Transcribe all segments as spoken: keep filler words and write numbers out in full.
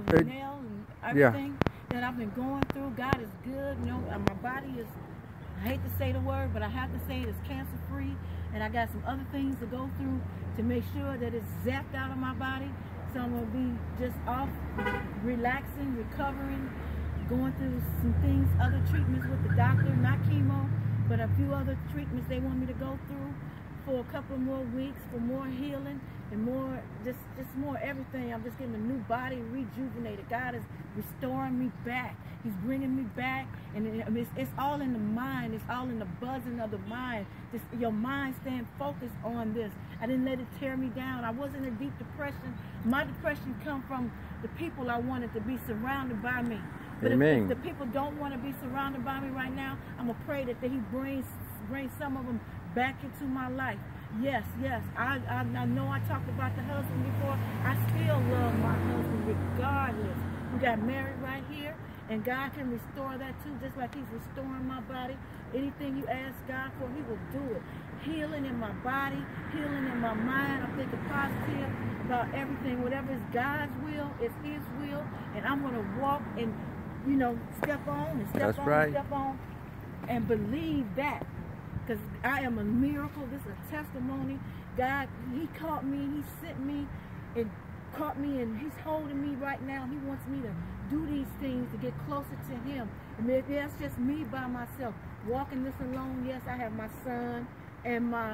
nail and everything yeah. that I've been going through. God is good. You know, my body is, I hate to say the word, but I have to say it is cancer free. And I got some other things to go through to make sure that it's zapped out of my body. So I'm going to be just off, relaxing, recovering, going through some things, other treatments with the doctor, not chemo, but a few other treatments they want me to go through for a couple more weeks for more healing and more, just, just more everything. I'm just getting a new body rejuvenated. God is restoring me back. He's bringing me back, and it, I mean, it's, it's all in the mind. It's all in the buzzing of the mind. Just your mind staying focused on this. I didn't let it tear me down. I wasn't in a deep depression. My depression come from the people I wanted to be surrounded by me. But if, if the people don't want to be surrounded by me right now, I'm gonna pray that, that He brings brings some of them back into my life. Yes, yes. I, I I know I talked about the husband before. I still love my husband regardless. We got married right here, and God can restore that too, just like He's restoring my body. Anything you ask God for, He will do it. Healing in my body, healing in my mind. I'm thinking positive about everything. Whatever is God's will, it's His will, and I'm gonna walk and, you know, step on and step That's on right. and step on and believe that. Because I am a miracle. This is a testimony. God, He caught me. He sent me and caught me, and He's holding me right now. He wants me to do these things to get closer to Him. And that's just me by myself. Walking this alone. Yes, I have my son and my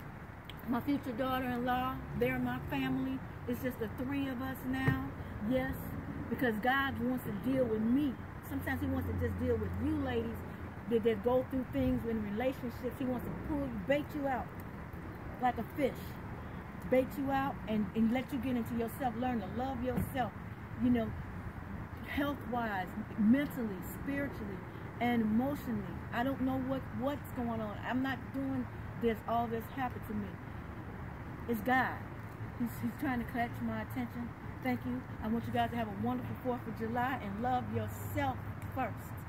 my future daughter-in-law. They're my family. It's just the three of us now. Yes, because God wants to deal with me. Sometimes He wants to just deal with you ladies that, that go through things in relationships. He wants to pull you, bait you out like a fish. Bait you out and, and let you get into yourself. Learn to love yourself, you know, health-wise, mentally, spiritually, and emotionally. I don't know what, what's going on. I'm not doing this, all this happened to me. It's God. He's, he's trying to catch my attention. Thank you. I want you guys to have a wonderful fourth of July and love yourself first.